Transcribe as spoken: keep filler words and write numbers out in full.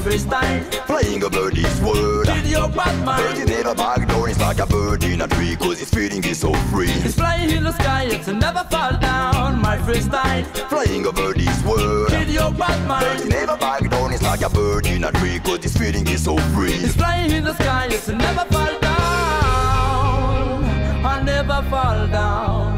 freestyle. Flying over this world. With your bad Bird mind. is never back down, it's like a bird in a tree, cause it's feeling is so free. It's flying in the sky, it's never fall down. My freestyle. Flying over this world. With your bad Bird is mind. never back down, it's like a bird in a tree, cause it's feeling is so free. It's flying in the sky, it's never fall down. I never fall down.